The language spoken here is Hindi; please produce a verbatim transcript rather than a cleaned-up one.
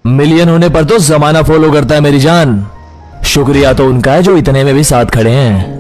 मिलियन होने पर तो जमाना फॉलो करता है मेरी जान। शुक्रिया तो उनका है जो इतने में भी साथ खड़े हैं।